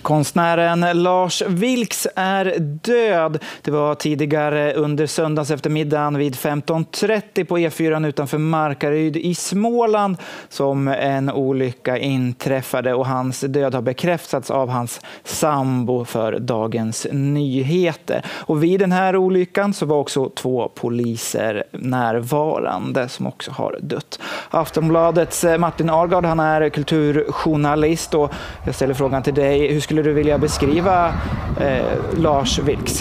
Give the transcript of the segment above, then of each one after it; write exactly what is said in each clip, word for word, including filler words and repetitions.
Konstnären Lars Vilks är död. Det var tidigare under söndags eftermiddagen vid femton trettio på E fyra utanför Markaryd i Småland som en olycka inträffade, och hans död har bekräftats av hans sambo för Dagens Nyheter. Och vid den här olyckan så var också två poliser närvarande som också har dött. Aftonbladets Martin Argard, han är kulturjournalist, och jag ställer frågan till dig: hur skulle du vilja beskriva eh, Lars Vilks?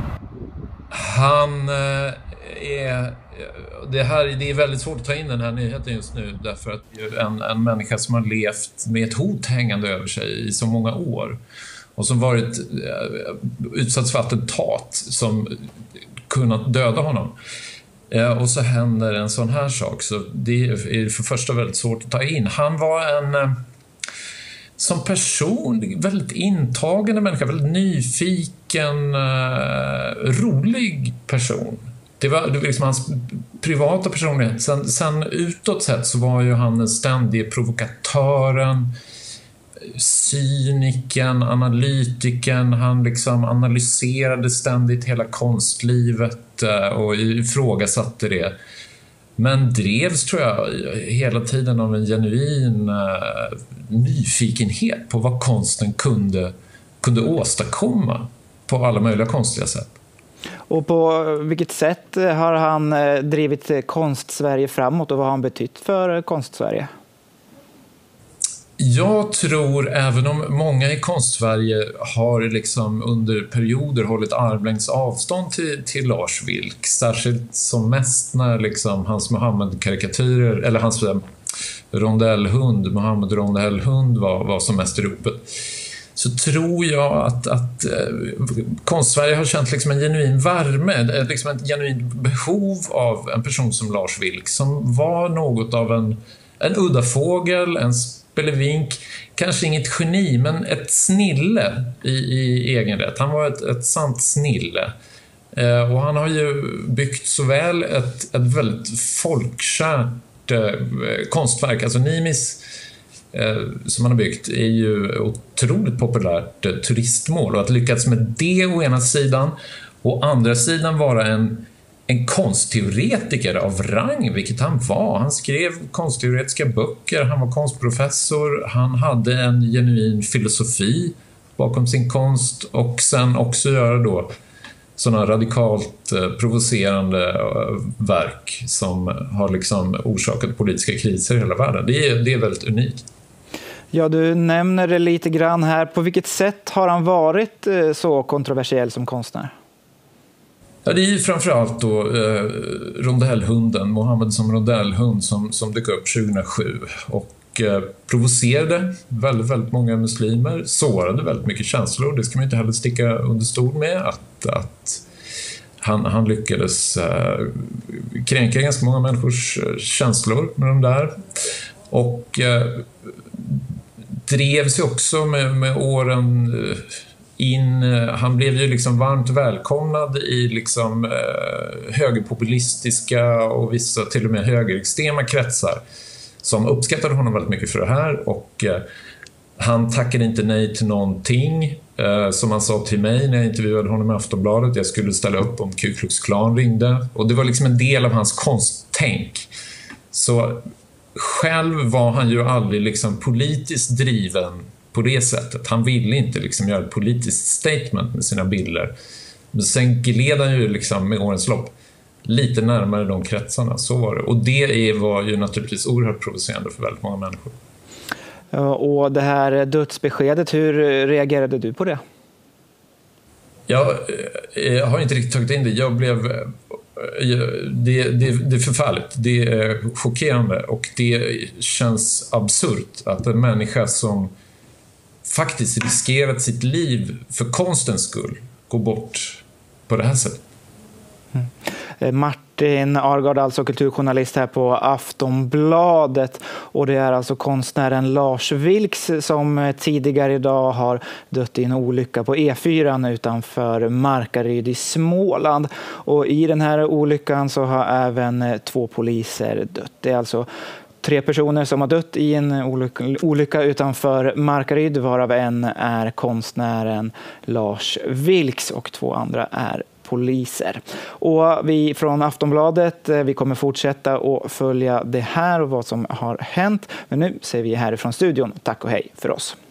Han eh, är... Det, här, det är väldigt svårt att ta in den här nyheten just nu, därför att en, en människa som har levt med ett hot hängande över sig i så många år och som varit eh, utsatt för attentat som kunnat döda honom. Eh, och så händer en sån här sak, så det är för första väldigt svårt att ta in. Han var en... Eh, som person, väldigt intagande människa, väldigt nyfiken, eh, rolig person. Det var, det var liksom hans privata personlighet. Sen, sen utåt sett så var ju han den ständiga provokatören, cyniken, analytiken. Han liksom analyserade ständigt hela konstlivet eh, och ifrågasatte det. Men drevs, tror jag, hela tiden av en genuin uh, nyfikenhet på vad konsten kunde, kunde åstadkomma på alla möjliga konstiga sätt. Och på vilket sätt har han drivit Konst-Sverige framåt, och vad har han betytt för Konst-Sverige? Jag tror, även om många i Konst-Sverige har liksom under perioder hållit armlängds avstånd till, till Lars Vilks, särskilt som mest när liksom hans Mohammed-karikatyrer, eller hans rondellhund, Mohammed rondellhund var, var som mest i ropet, så tror jag att, att eh, Konst-Sverige har känt liksom en genuin värme, liksom ett genuint behov av en person som Lars Vilks, som var något av en, en udda fågel, en spelevink, kanske inget geni, men ett snille i, i egen rätt. Han var ett, ett sant snille. Eh, och han har ju byggt såväl ett, ett väldigt folkkärt eh, konstverk, alltså Nimis eh, som han har byggt är ju otroligt populärt eh, turistmål, och att lyckas med det å ena sidan, och andra sidan vara en En konstteoretiker av rang, vilket han var. Han skrev konstteoretiska böcker, han var konstprofessor, han hade en genuin filosofi bakom sin konst, och sen också göra då sådana radikalt eh, provocerande eh, verk som har liksom orsakat politiska kriser i hela världen. Det är, det är väldigt unikt. Ja, du nämner det lite grann här. På vilket sätt har han varit eh, så kontroversiell som konstnär? Ja, det är ju framförallt då eh, rondellhunden, Mohammed som rondellhund, som, som dök upp tjugohundrasju och eh, provocerade väldigt, väldigt många muslimer, sårade väldigt mycket känslor. Det ska man inte heller sticka under stol med, att, att han, han lyckades eh, kränka ganska många människors känslor med de där. Och eh, drev sig också med, med åren eh, in, han blev ju liksom varmt välkomnad i liksom eh, högerpopulistiska och vissa till och med högerextrema kretsar som uppskattade honom väldigt mycket för det här, och eh, han tackade inte nej till någonting, eh, som han sa till mig när jag intervjuade honom i Aftonbladet. Jag skulle ställa upp om Ku Klux Klan ringde, och det var liksom en del av hans konsttänk. Så själv var han ju aldrig liksom politiskt driven på det sättet. Han ville inte liksom göra ett politiskt statement med sina bilder. Men sen gled han ju liksom med årens lopp lite närmare de kretsarna, så var det. Och det var ju naturligtvis oerhört provocerande för väldigt många människor. Ja, och det här dödsbeskedet, hur reagerade du på det? Jag, jag har inte riktigt tagit in det. Jag blev... Det, det, det är förfärligt, det är chockerande, och det känns absurt att en människa som faktiskt riskerat sitt liv för konstens skull går bort på det här sättet. Mm. Martin Argard, alltså kulturjournalist här på Aftonbladet, och det är alltså konstnären Lars Vilks som tidigare idag har dött i en olycka på E fyra utanför Markaryd i Småland, och i den här olyckan så har även två poliser dött. Det är alltså tre personer som har dött i en olycka utanför Markaryd, varav en är konstnären Lars Vilks och två andra är poliser. Och vi från Aftonbladet, vi kommer fortsätta att följa det här och vad som har hänt. Men nu säger vi härifrån studion tack och hej för oss.